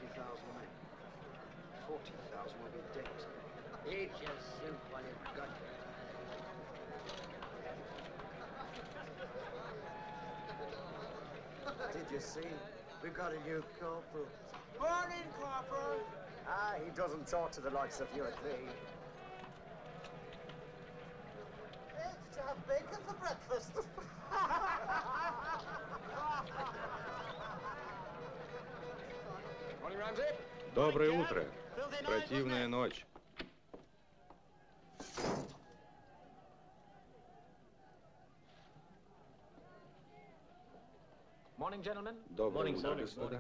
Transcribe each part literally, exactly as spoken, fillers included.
twenty thousand men. Forty thousand will be dead. It's as simple as got. Did you see? We've got a new corporal. Morning, Corporal. Ah, he doesn't talk to the likes of you at me. Hey, did you have bacon for breakfast? Доброе утро. Противная ночь. Доброе утро, господа.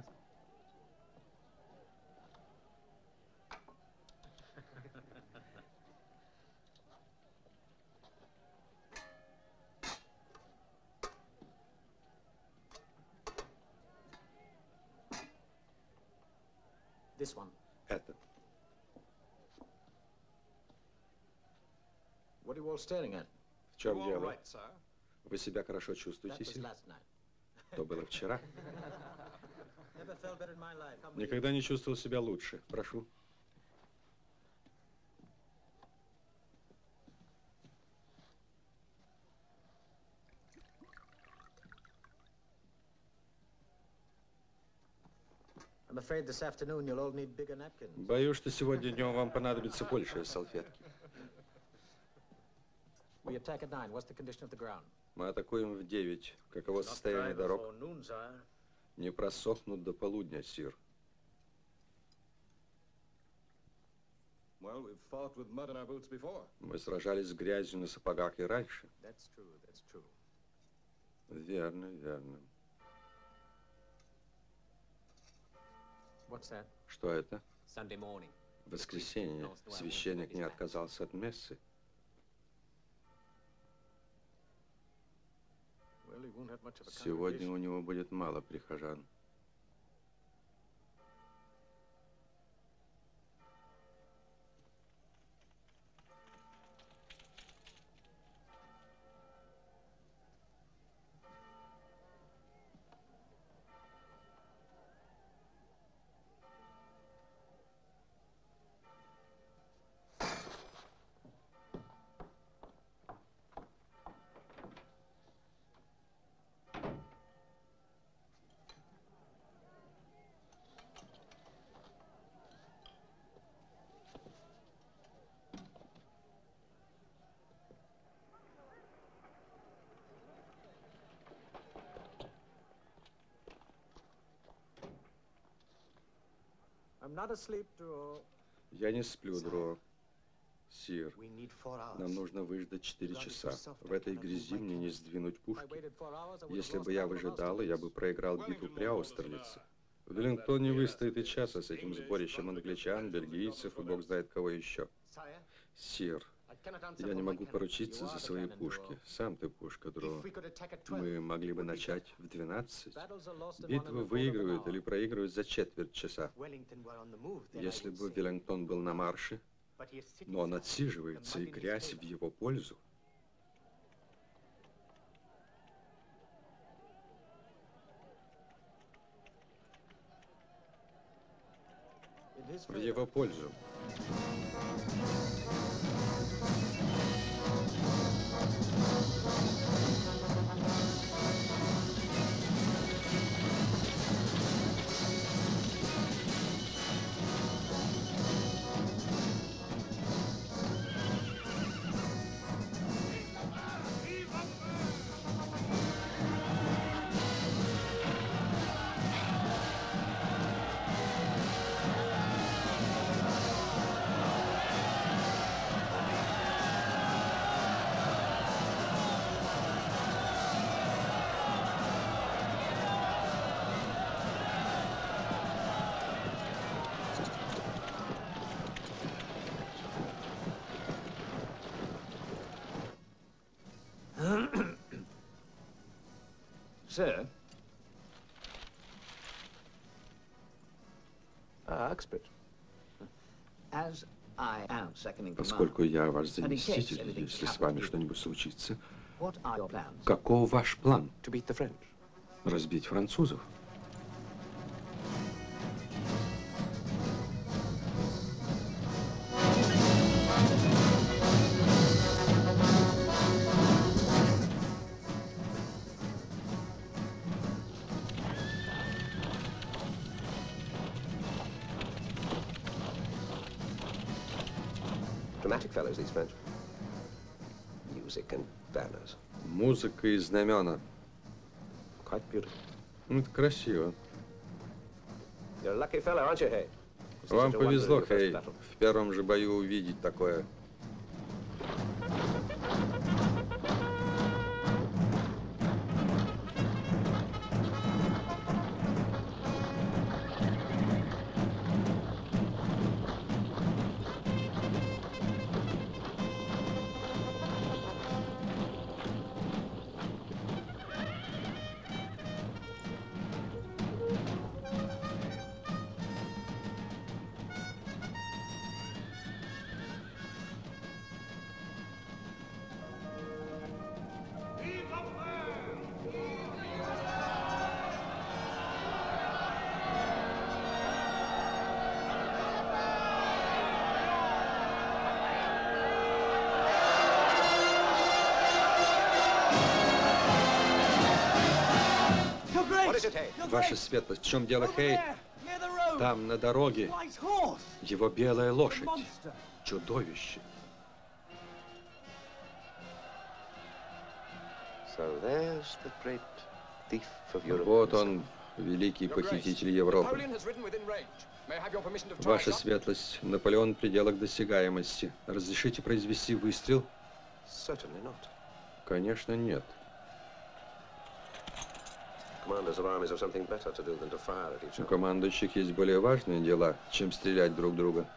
This one. Это. What are you all staring at? В чем дело? Вы себя хорошо чувствуете, сир? То было вчера. Никогда не чувствовал себя лучше. Прошу. Боюсь, что сегодня днем вам понадобится больше салфетки. Мы атакуем в девять. Каково состояние дорог? Не просохнут до полудня, сир. Мы сражались с грязью на сапогах и раньше. Верно, верно. Что это? В воскресенье священник не отказался от мессы. Сегодня у него будет мало прихожан. Я не сплю, Дро. Сир, нам нужно выждать четыре часа. В этой грязи мне не сдвинуть пушки. Если бы я выжидал, я бы проиграл битву при Аустерлице. Веллингтон не выстоит и часа с этим сборищем англичан, бельгийцев и бог знает кого еще. Сир, я не могу поручиться за свои пушки. Сам ты пушка, Дро. Мы могли бы начать в двенадцать. Битвы выигрывают или проигрывают за четверть часа. Если бы Веллингтон был на марше, но он отсиживается, и грязь в его пользу. В его пользу. Sir, Поскольку я ваш заместитель, если с вами что-нибудь случится, каков ваш план? Разбить французов? Dramatic fellows, these French. Music and banners. Музыка и знамена. Quite beautiful. Ну, это красиво. You're a lucky fellow, aren't you, Hay? Вам повезло, Хей, в первом же бою увидеть такое. Ваша светлость, в чем дело, Хей? Там, на дороге, его белая лошадь. Чудовище. Вот он, великий похититель Европы. Ваша светлость, Наполеон в пределах досягаемости. Разрешите произвести выстрел? Конечно, нет. У командующих есть более важные дела, чем стрелять друг в друга.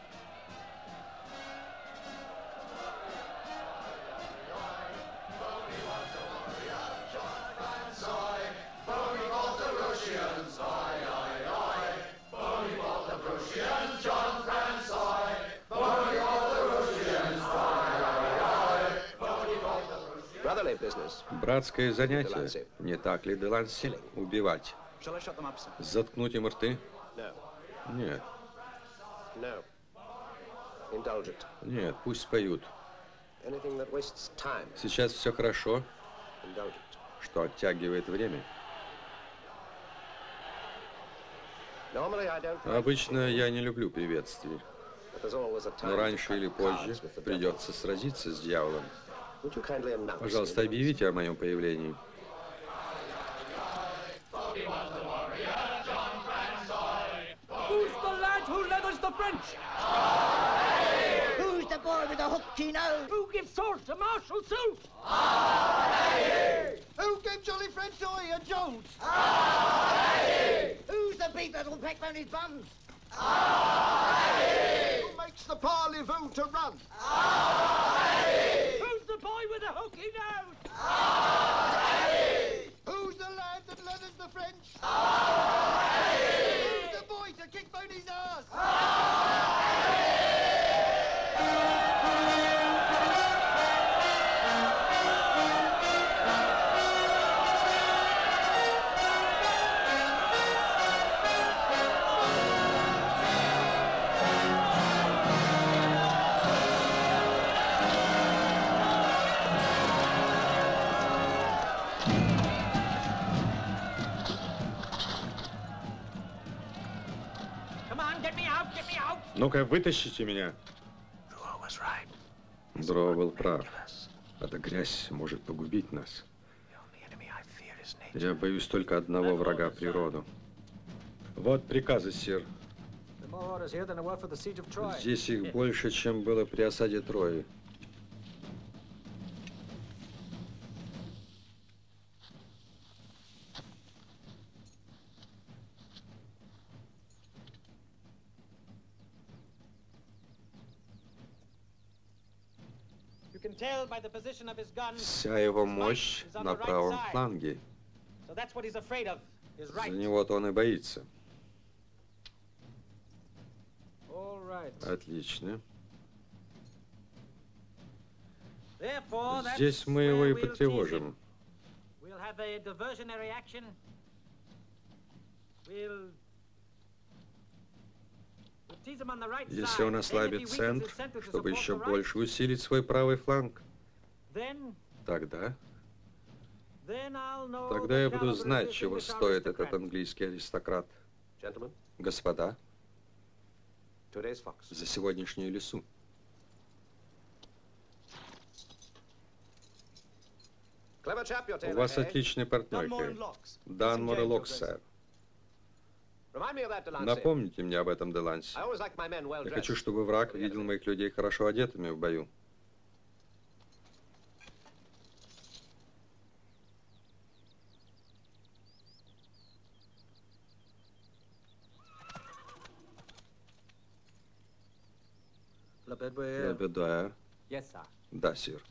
Братское занятие, не так ли, Деланси? Убивать. Заткнуть им рты? Нет. Нет, пусть поют. Сейчас все хорошо, что оттягивает время. Обычно я не люблю приветствий, но раньше или позже придется сразиться с дьяволом. Пожалуйста, объявите о моем появлении. Who's the lad who leathers the French? Who's the boy with the hooked nose? Who gives sword to Marshal Soult? Who gave Jolly French Oy a jolt? Who's the beat that'll peck down his bums? Who makes the parlez-vous to run? Who's the boy with the hooky nose? Who's the lad that leathers the French? Who's the boy to kick Boney's ass? Ну-ка, вытащите меня. Дро был прав. Эта грязь может погубить нас. Я боюсь только одного врага — природу. Вот приказы, сир. Здесь их больше, чем было при осаде Трои. Вся его мощь на правом фланге. За него-то он и боится. Отлично. Здесь мы его и потревожим. Если он ослабит центр, чтобы еще больше усилить свой правый фланг, тогда, тогда я буду знать, чего стоит этот английский аристократ. Господа, за сегодняшнюю лесу. У вас отличный портной, Хэй. Данмор и Локс, сэр. Напомните мне об этом, Деланси. Я хочу, чтобы враг видел моих людей хорошо одетыми в бою. Лебедуэр. Да, сир.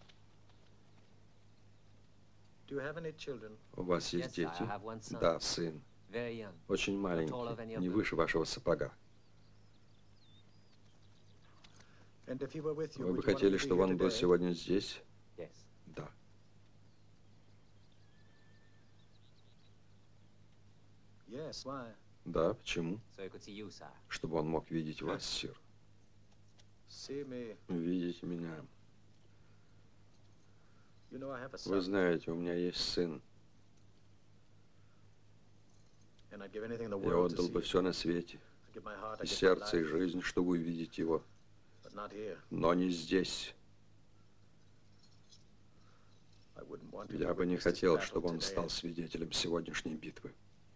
У вас есть дети? Да, сын. Очень маленький, не выше вашего сапога. Вы бы хотели, чтобы он был сегодня здесь? Да. Да, почему? Чтобы он мог видеть вас, сир. Видеть меня. Вы знаете, у меня есть сын. Я отдал бы все на свете, и сердце, и жизнь, чтобы увидеть его. Но не здесь. Я бы не хотел, чтобы он стал свидетелем сегодняшней битвы.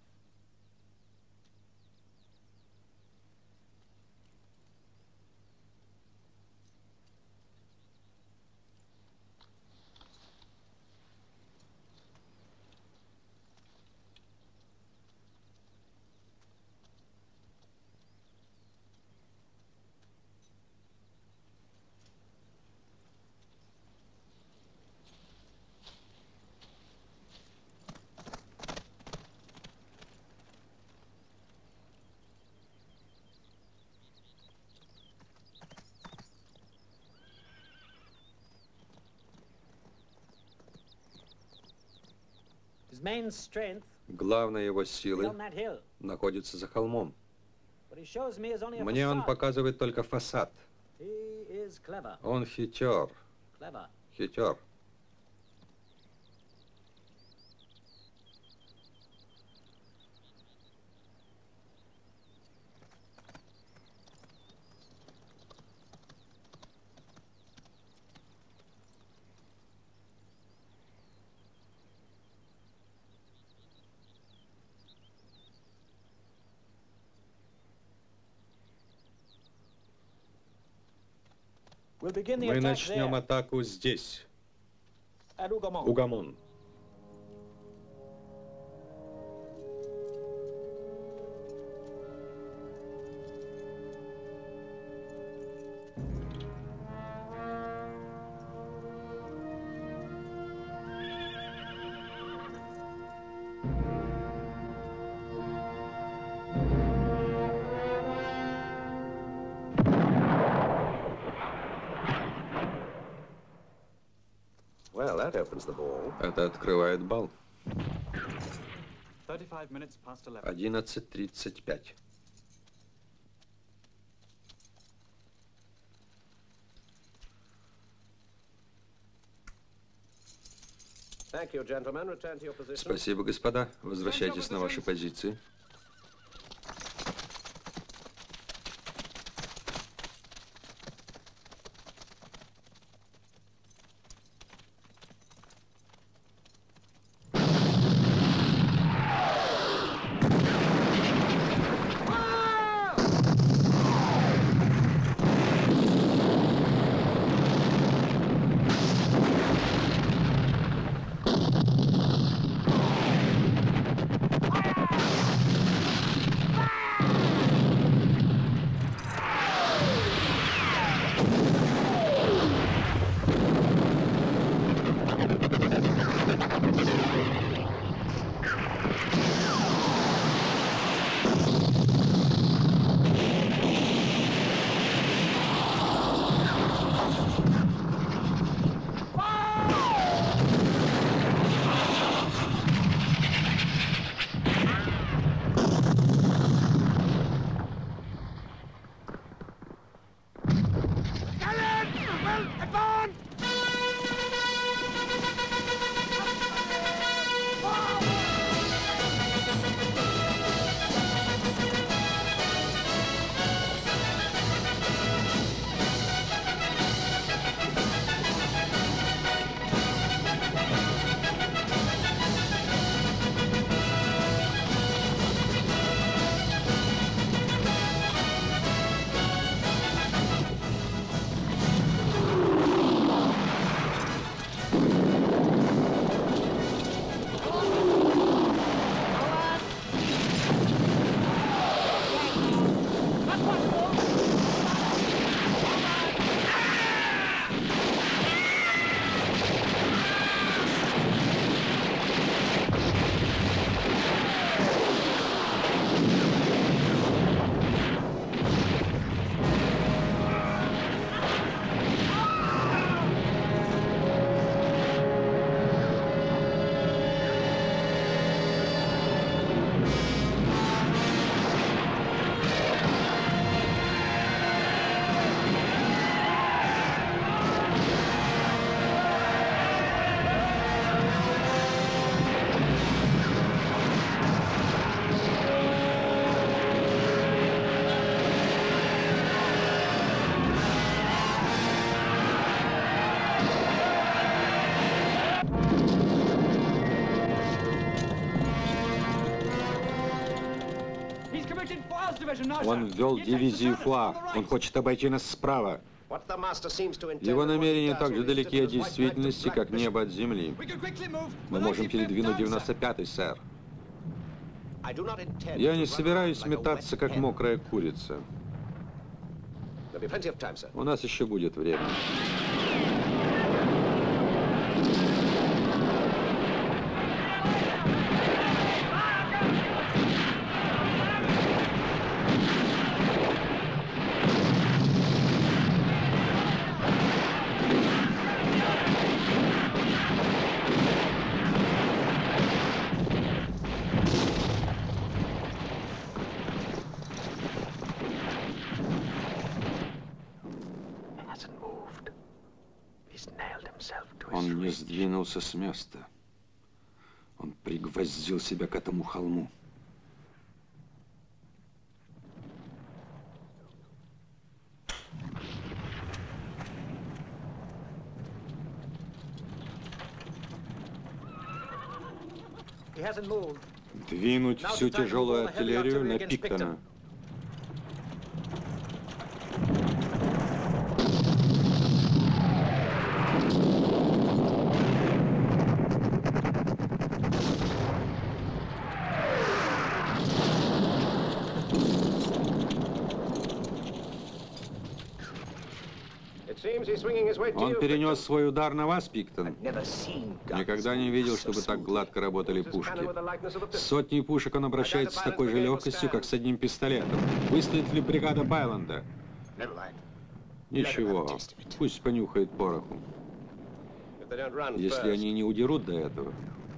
Главная его силы находится за холмом. Мне он показывает только фасад. Он хитер. Хитер. Мы начнем атаку здесь, Угамон. Это открывает бал. одиннадцать тридцать пять. Спасибо, господа. Возвращайтесь на ваши позиции. Он ввел дивизию Фуа. Он хочет обойти нас справа. Его намерения так же далеки от действительности, как небо от земли. Мы можем передвинуть девяносто пятый, сэр. Я не собираюсь метаться, как мокрая курица. У нас еще будет время. Он не сдвинулся с места. Он пригвоздил себя к этому холму. Двинуть всю тяжелую артиллерию на Пиктона. Он перенес свой удар на вас, Пиктон. Никогда не видел, чтобы так гладко работали пушки. С сотней пушек он обращается с такой же легкостью, как с одним пистолетом. Выстоит ли бригада Байланда? Ничего, пусть понюхает пороху. Если они не удерут до этого.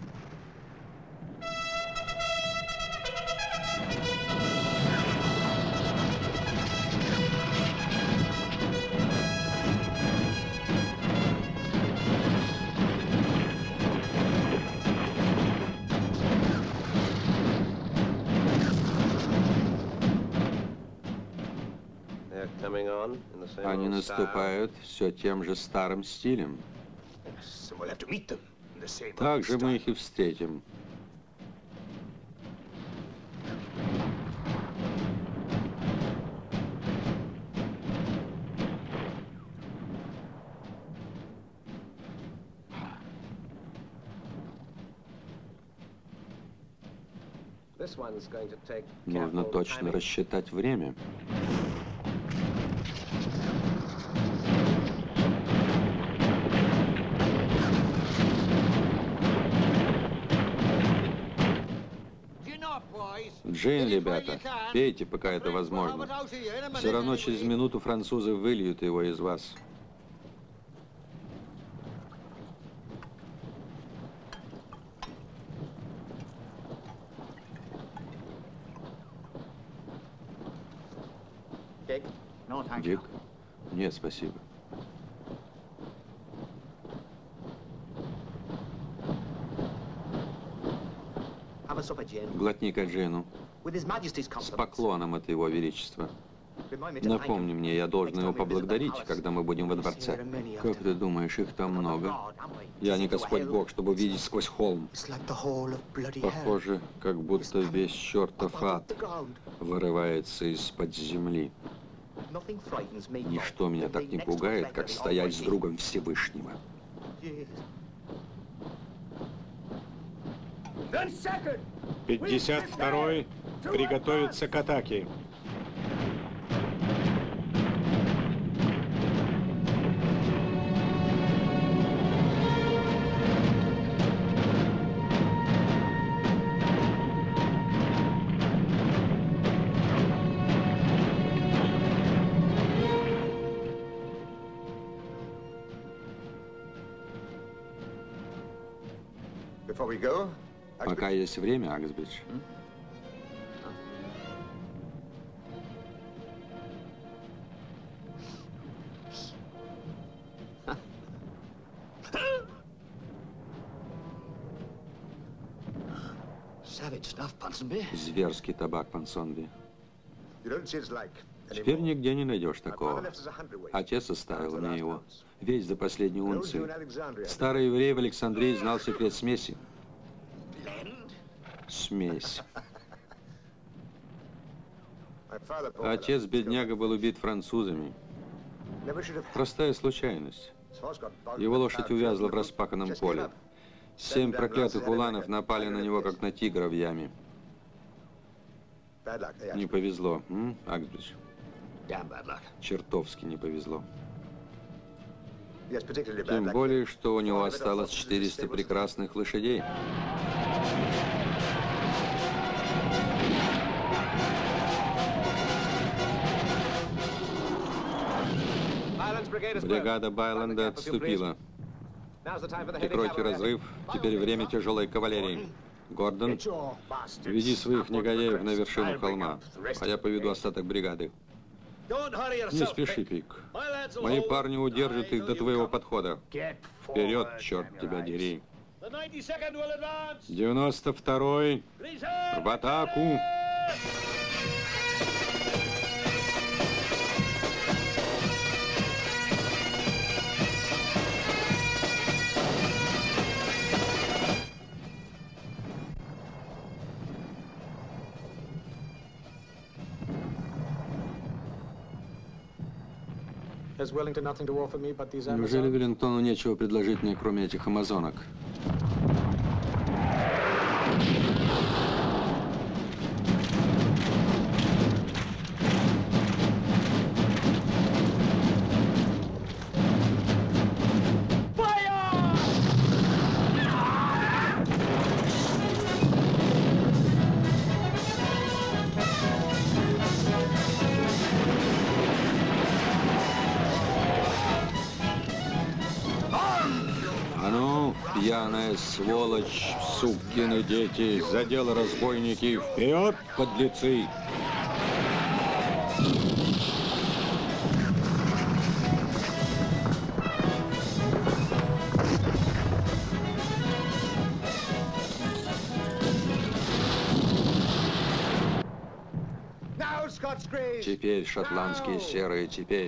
Они наступают все тем же старым стилем. Так же мы их и встретим. Нужно точно рассчитать время. Джейн, ребята, пейте, пока это возможно. Все равно через минуту французы выльют его из вас. Дик? Нет, спасибо. Глотни-ка Джейну. С поклоном от его величества. Напомни мне, я должен его поблагодарить, когда мы будем во дворце. Как ты думаешь, их там много? Я не Господь Бог, чтобы видеть сквозь холм. Похоже, как будто весь чертов ад вырывается из-под земли. Ничто меня так не пугает, как стоять с другом Всевышнего. пятьдесят второй приготовиться к атаке. Пока есть время, Аксбридж. Зверский табак, Пансонби. Теперь нигде не найдешь такого. Отец оставил мне его. Весь за последнюю унцию. Старый еврей в Александрии знал секрет смеси. Смесь. Отец бедняга был убит французами. Простая случайность. Его лошадь увязла в распаханном поле. Семь проклятых уланов напали на него, как на тигра в яме. Не повезло, м, Аксбридж? Чертовски не повезло. Тем более, что у него осталось четыреста прекрасных лошадей. Бригада Байленда отступила. Прикройте разрыв. Теперь время тяжелой кавалерии. Гордон, веди своих негодяев на вершину холма, а я поведу остаток бригады. Не спеши, Пик. Мои парни удержат их до твоего подхода. Вперед, черт тебя дери. девяносто второй в атаку. Неужели Веллингтону нечего предложить мне, кроме этих амазонок? Пьяная сволочь, сукины дети, за дело разбойники, вперед, подлецы! Теперь шотландские серые, теперь.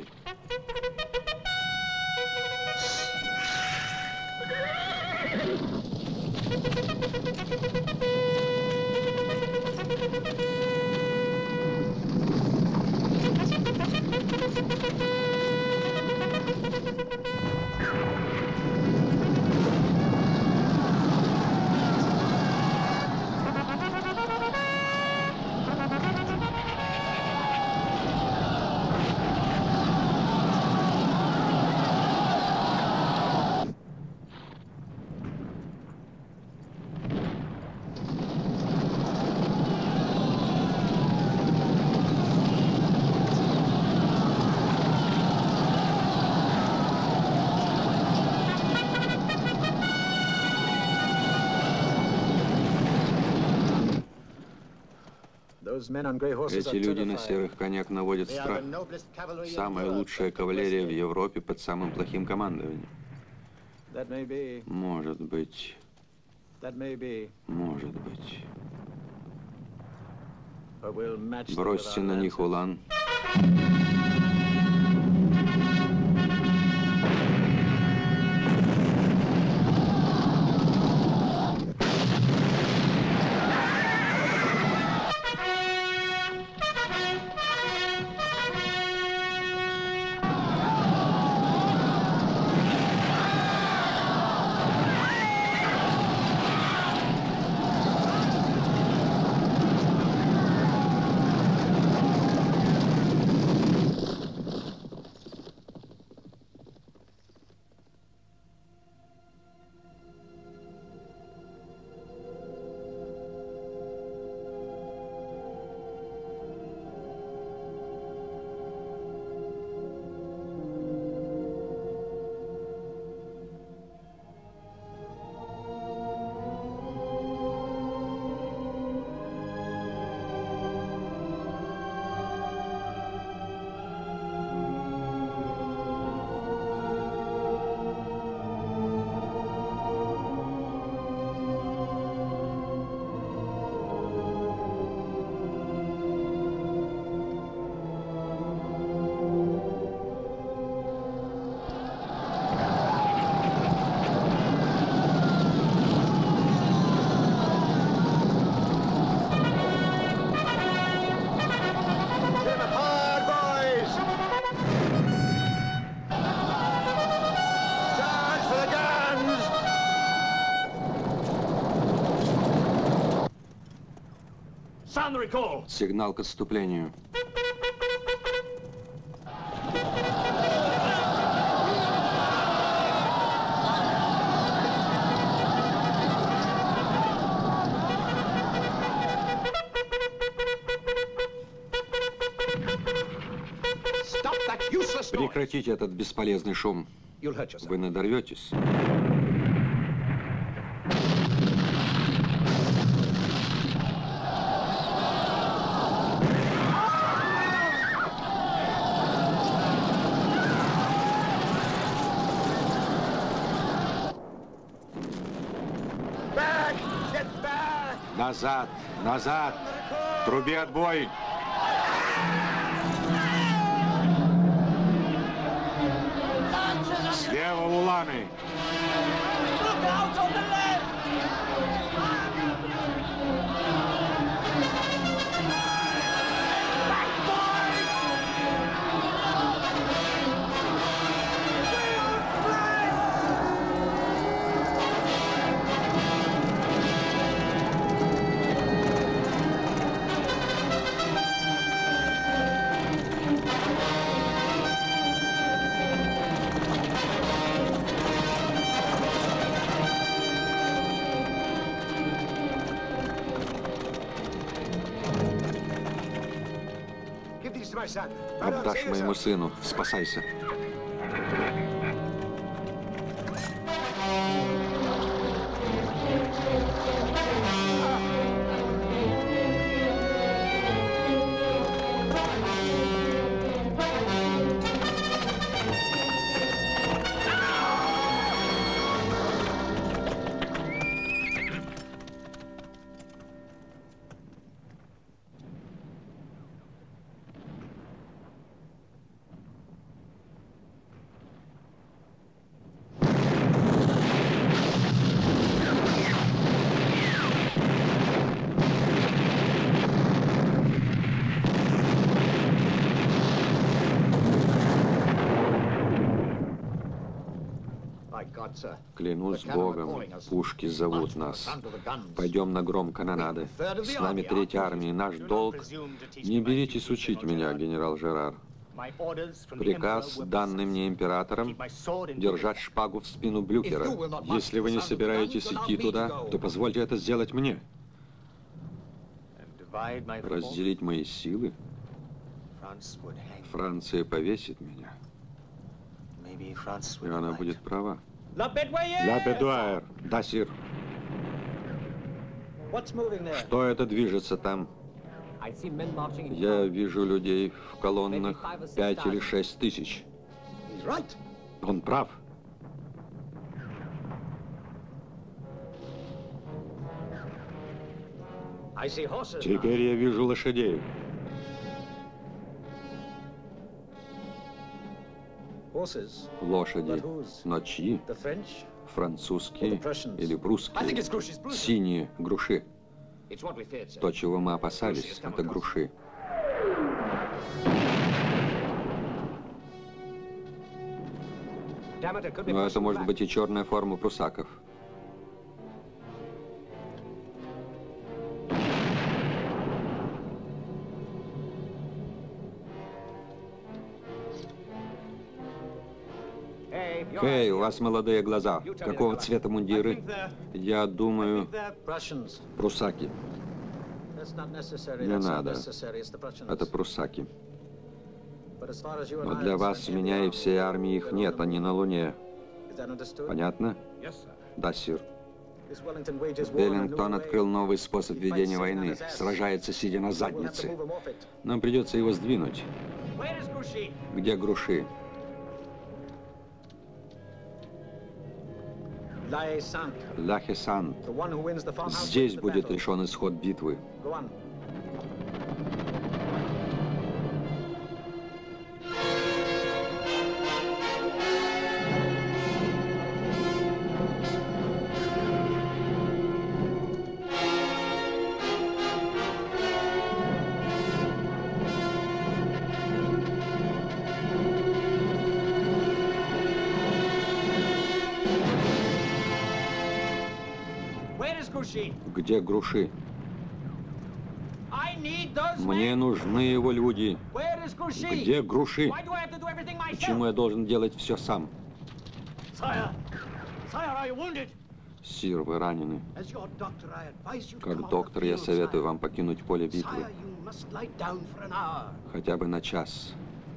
Эти люди на серых конях наводят страх. Самая лучшая кавалерия в Европе под самым плохим командованием. Может быть. Может быть. Бросьте на них улан. Сигнал к отступлению. Прекратите этот бесполезный шум. Вы надорветесь. Назад! Назад! Труби отбой! Слева уланы! Отдашь моему сыну. Спасайся. Клянусь Богом, пушки зовут нас. Пойдем на гром канонады. С нами Третья армия. Наш долг... Не беритесь учить меня, генерал Жерар. Приказ, данный мне императором, держать шпагу в спину Блюхера. Если вы не собираетесь идти туда, то позвольте это сделать мне. Разделить мои силы? Франция повесит меня. И она будет права. Ла Бедуайр. Да, сир. Что это движется там? Я вижу людей в колоннах пять или шесть тысяч. Он прав. Теперь я вижу лошадей. Лошади. Но чьи? Французские или прусские? Синие груши. То, чего мы опасались, это груши. Но это может быть и черная форма прусаков. Эй, у вас молодые глаза. Какого цвета мундиры? Я думаю, прусаки. Не надо. Это прусаки. Но для вас, меня и всей армии их нет, они на Луне. Понятно? Да, сир. Веллингтон открыл новый способ ведения войны. Сражается, сидя на заднице. Нам придется его сдвинуть. Где груши? Ла Хесант. Здесь будет решен исход битвы. Где груши? Мне нужны его люди. Где Груши? Почему я должен делать все сам? Сир, вы ранены. Как доктор, я советую вам покинуть поле битвы. Хотя бы на час.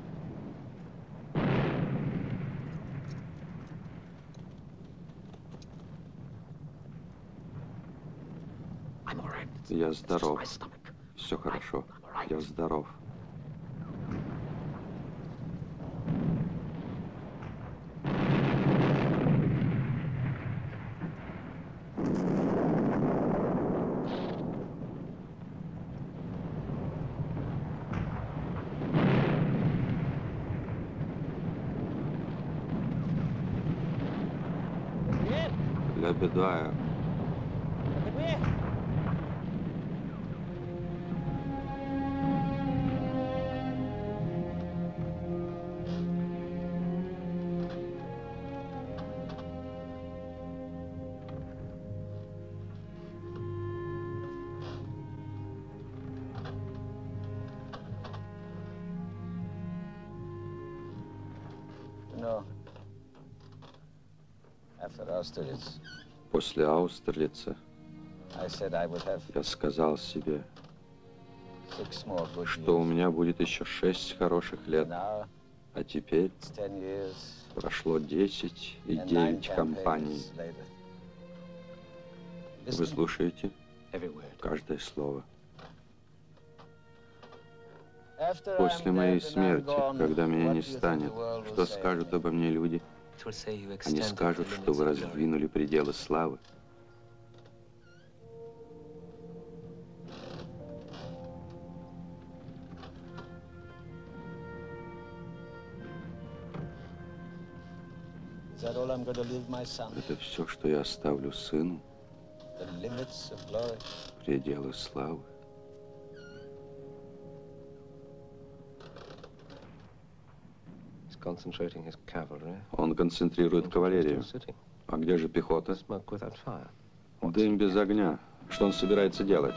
Я здоров. Все хорошо. Я здоров. Лебедая. После Аустерлица я сказал себе, что у меня будет еще шесть хороших лет, а теперь прошло десять и девять кампаний. Вы слушаете каждое слово. После моей смерти, когда меня не станет, что скажут обо мне люди? Они скажут, что вы раздвинули пределы славы. Это все, что я оставлю сыну? Пределы славы. Он концентрирует кавалерию. А где же пехота? Дым без огня. Что он собирается делать?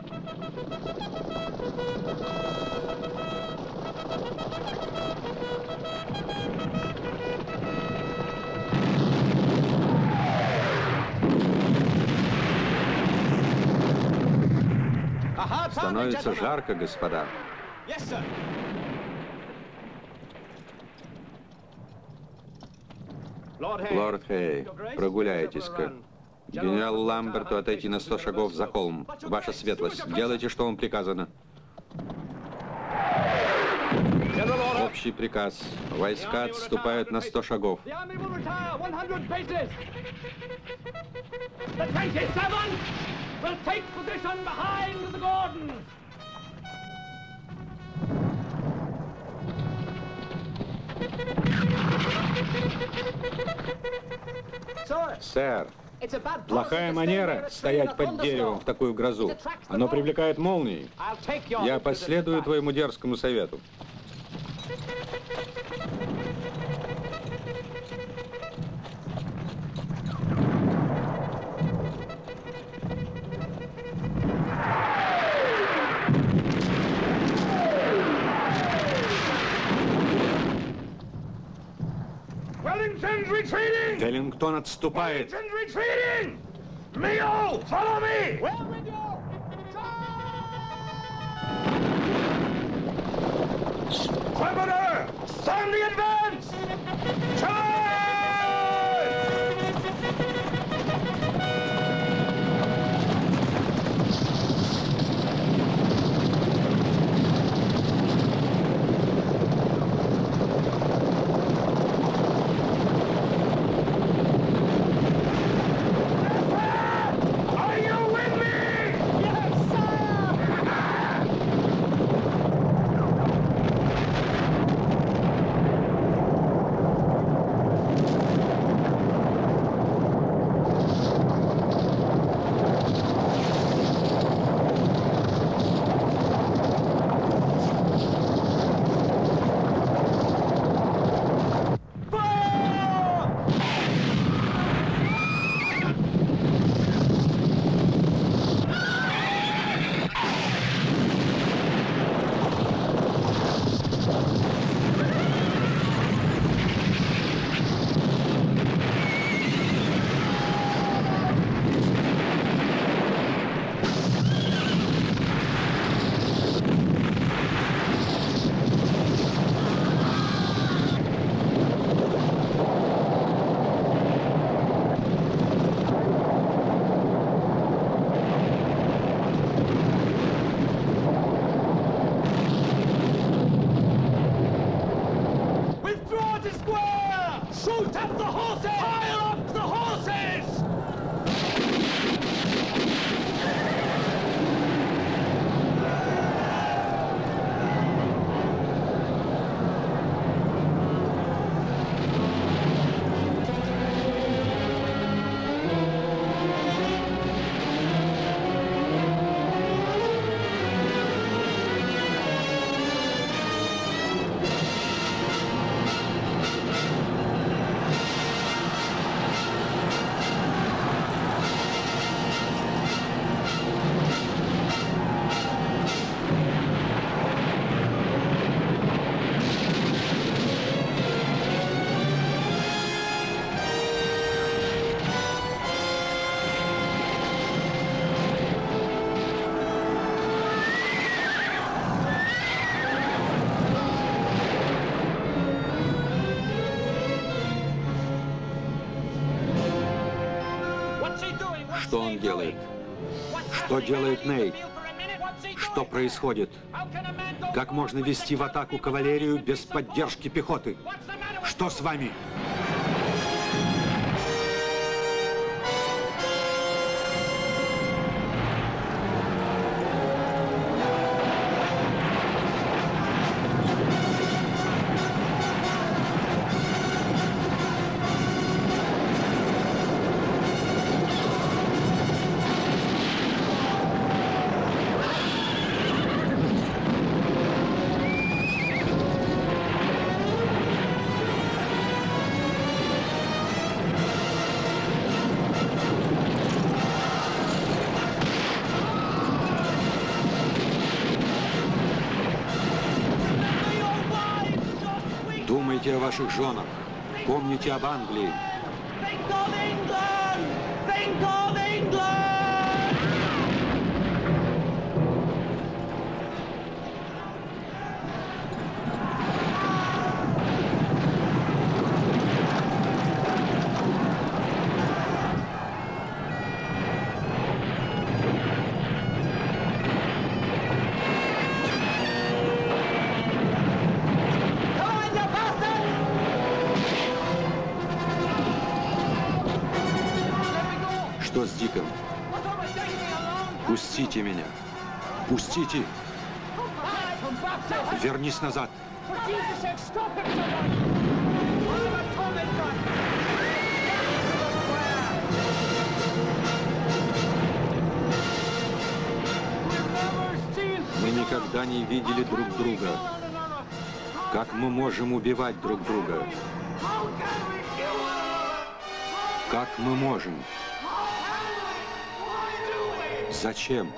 Становится жарко, господа. Лорд Хей, прогуляйтесь-ка. Генералу Ламберту отойти на сто шагов за холм. Ваша светлость, делайте, что вам приказано. Общий приказ. Войска отступают на сто шагов. Сэр, плохая манера стоять под деревом в такую грозу. Оно привлекает молнии. Я последую твоему дерзкому совету. Веллингтон отступает. Shoot at the horses! Fire up the horses! Что он делает? Что делает Нейт? Что происходит? Как можно вести в атаку кавалерию без поддержки пехоты? Что с вами? Думайте о ваших женах. Помните об Англии. Think of England! Think of England! Что с Диком? Пустите меня. Пустите. Вернись назад. Мы никогда не видели друг друга. Как мы можем убивать друг друга? Как мы можем? Зачем?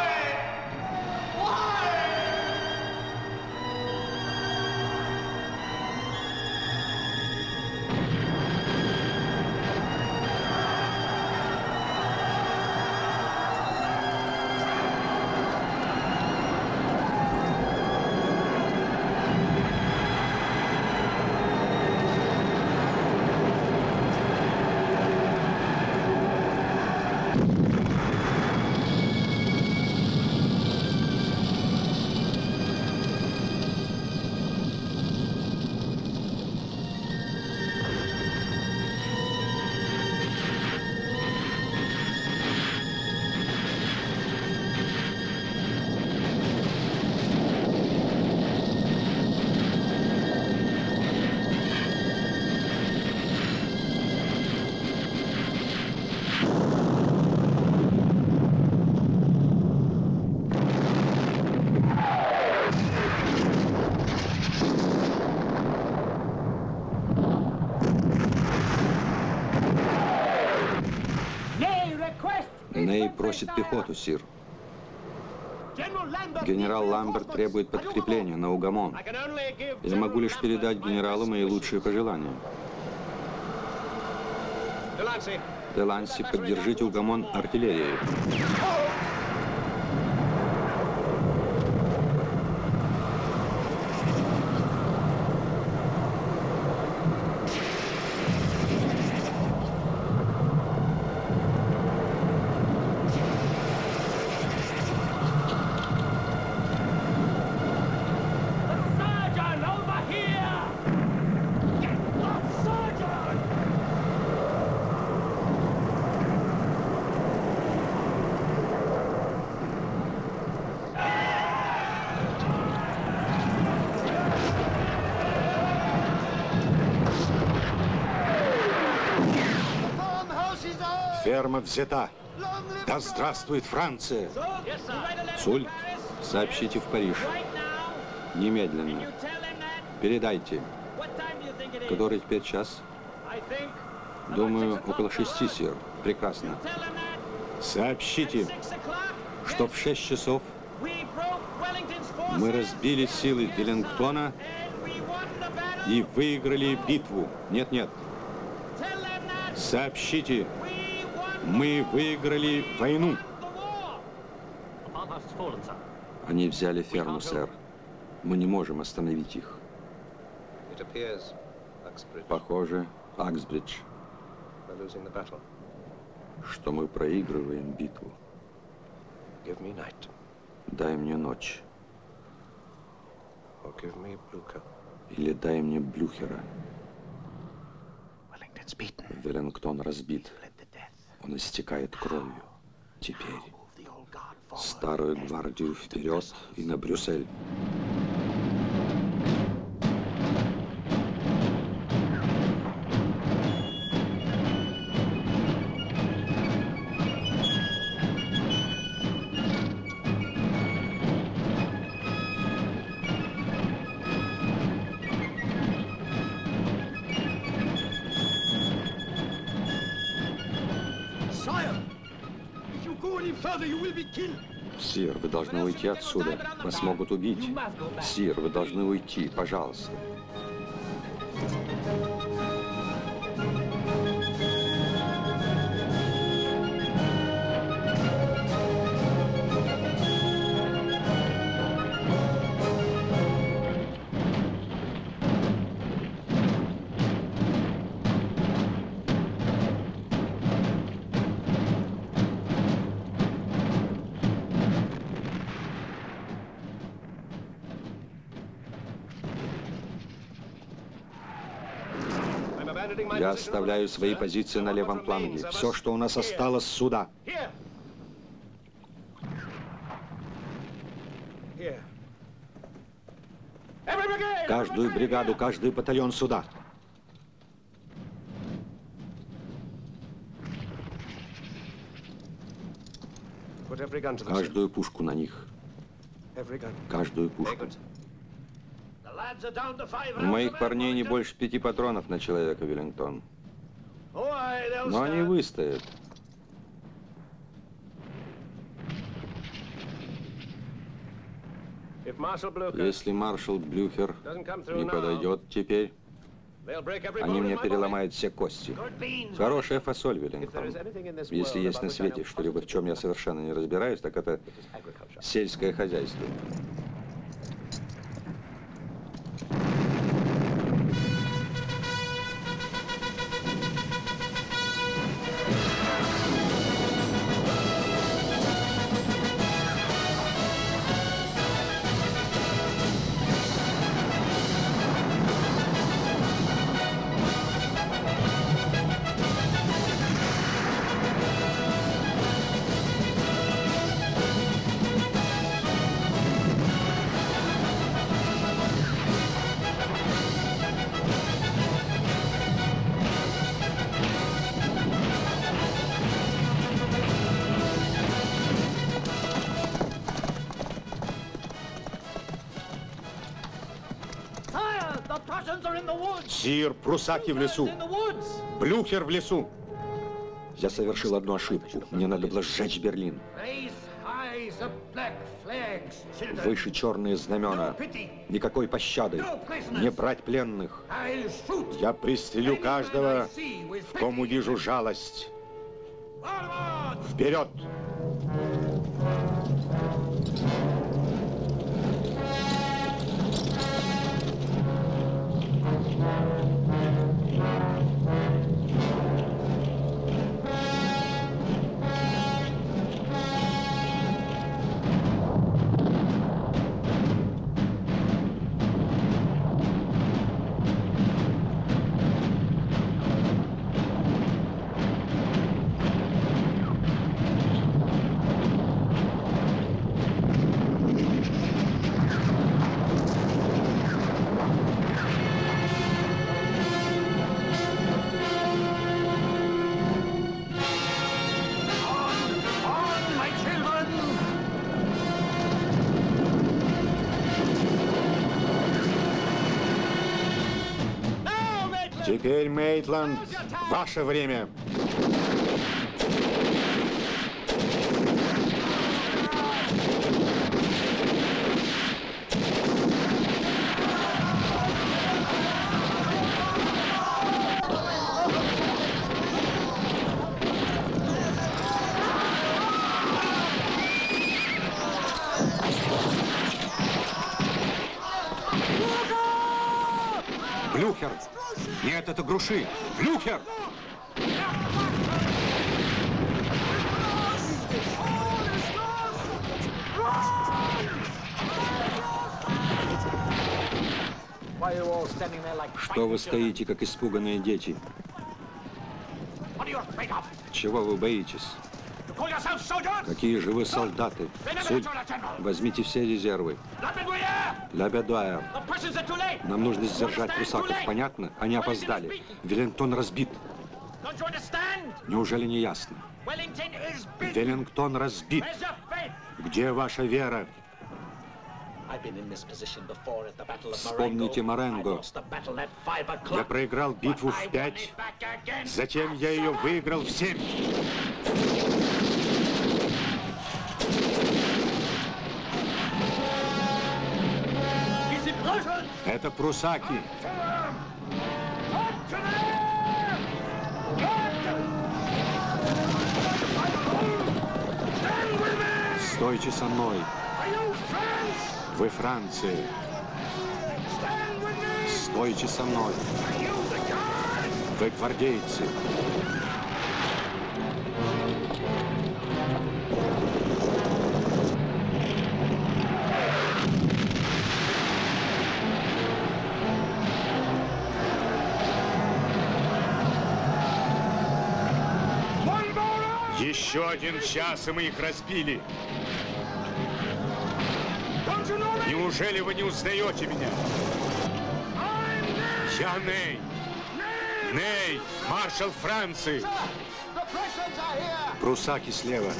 Ней просит пехоту, сир. Генерал Ламберт требует подкрепления на Угамон. Я могу лишь передать генералу мои лучшие пожелания. Деланси, поддержите Угамон артиллерией. Sergeant, over here! Get the sergeant! Ферма взята. Да здравствует Франция! Суль, сообщите в Париж. Немедленно. Передайте. Который теперь час? Думаю, около шести, сир. Прекрасно. Сообщите, Что в шесть часов мы разбили силы Веллингтона и выиграли битву. Нет, нет. Сообщите, мы выиграли войну. Они взяли ферму, сэр. Мы не можем остановить их. Похоже, Аксбридж, что мы проигрываем битву. Дай мне ночь. Или дай мне Блюхера. Веллингтон разбит. Он истекает кровью. Теперь старую гвардию вперед и на Брюссель. Сир, вы должны уйти отсюда. Вас могут убить. Сир, вы должны уйти, пожалуйста. Я оставляю свои позиции на левом фланге. Все, что у нас осталось, сюда. Каждую бригаду, каждый батальон сюда. Каждую пушку на них. Каждую пушку. У моих парней не больше пяти патронов на человека, Веллингтон. Но они выстоят. Если маршал Блюхер не подойдет теперь, они мне переломают все кости. Хорошая фасоль, Веллингтон. Если есть на свете что-либо, в чем я совершенно не разбираюсь, так это сельское хозяйство. Сир, прусаки в лесу. Блюхер в лесу. Я совершил одну ошибку. Мне надо было сжечь Берлин. Выше черные знамена. Никакой пощады. Не брать пленных. Я пристрелю каждого, в ком увижу жалость. Вперед! Теперь, Мейтланд, ваше время. Блюхер! Нет, это Груши! Блюхер! Что вы стоите, как испуганные дети? Чего вы боитесь? Какие же вы солдаты? Суд, возьмите все резервы. Ля Бедуэр. Нам нужно сдержать прусаков, понятно? Они опоздали. Веллингтон разбит. Неужели не ясно? Веллингтон разбит. Где ваша вера? Вспомните Маренго. Я проиграл битву в пять, затем я ее выиграл в семь. Это прусаки. Стойте со мной. Вы Франция. Стойте со мной. Вы гвардейцы. Еще один час, и мы их разбили. Неужели вы не узнаете меня? Я Ней. Ней, маршал Франции. Прусаки слева.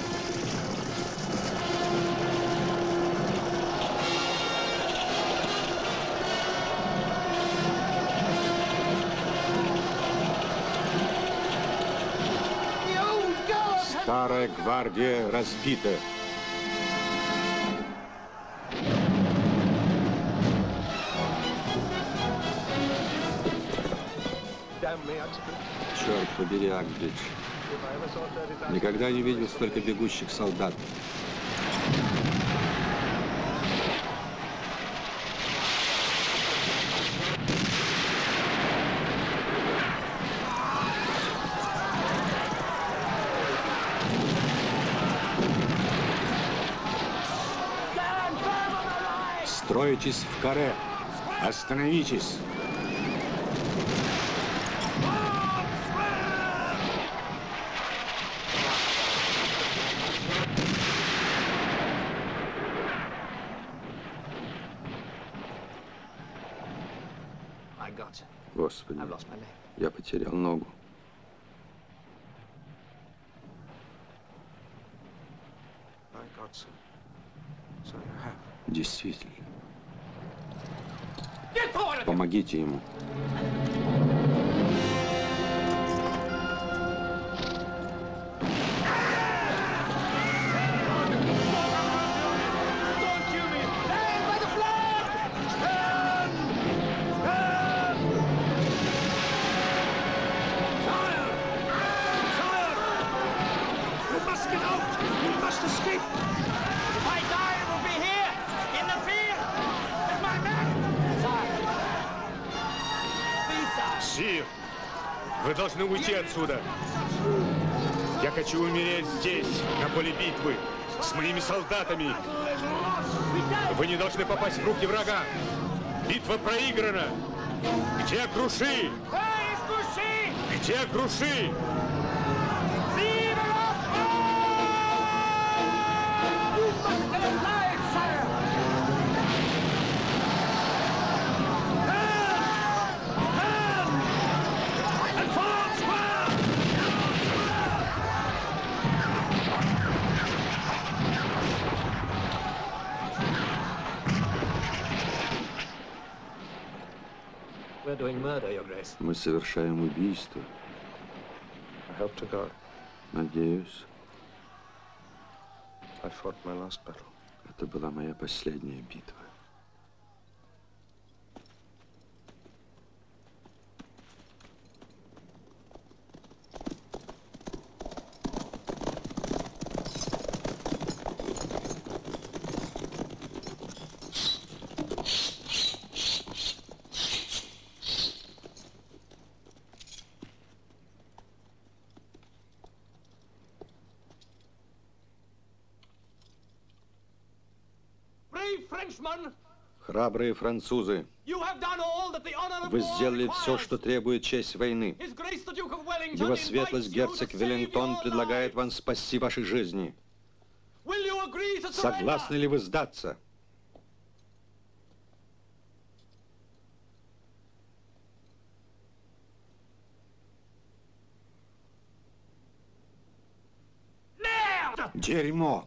Старая гвардия разбита. Черт побери, Акбридж. Никогда не видел столько бегущих солдат. Строитесь в каре. Остановитесь. Господи, я потерял ногу. Действительно. Помогите ему. Сир, вы должны уйти отсюда. Я хочу умереть здесь, на поле битвы, с моими солдатами. Вы не должны попасть в руки врага. Битва проиграна. Где Груши? Где Груши? Мы совершаем убийство. Надеюсь, это была моя последняя битва. Храбрые французы, вы сделали все, что требует честь войны. Его светлость герцог Веллингтон предлагает вам спасти ваши жизни. Согласны ли вы сдаться? Дерьмо!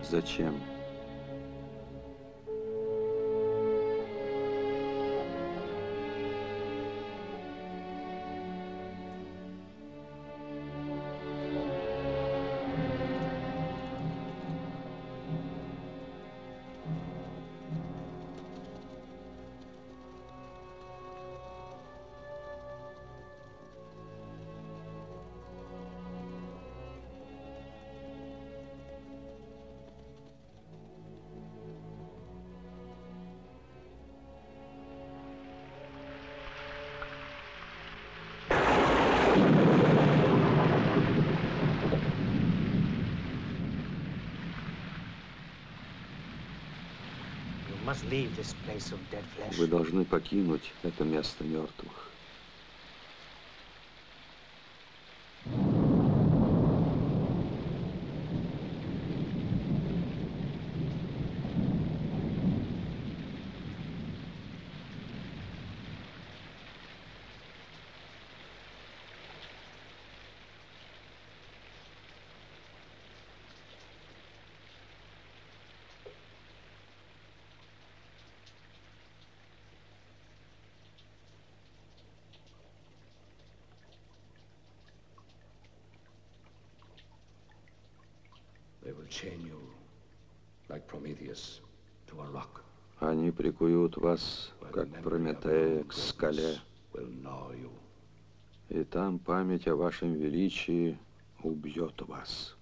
Зачем? Вы должны покинуть это место мертвых. Они прикуют вас, как Прометея, к скале. И там память о вашем величии убьет вас.